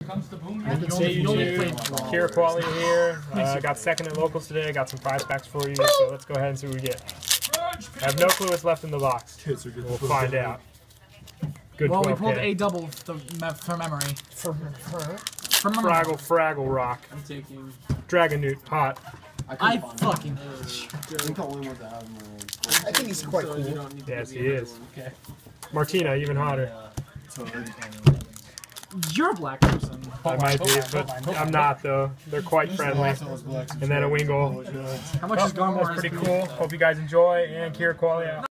Kira Quality here. Got second in locals today. Got some prize packs for you. So let's go ahead and see what we get. I have no clue what's left in the box. We'll find out. Good. Well, we pulled a double for memory. For memory. Fraggle Rock. I'm taking Dragon Newt. Hot. I fucking. I think he's quite cool. Yes, he is. Okay. Martina, even hotter. You're a black person. I might be, but I'm not though. They're quite friendly. And then a Wingle. How much is Garmore? That's pretty cool. Hope you guys enjoy, and Kira Quality out.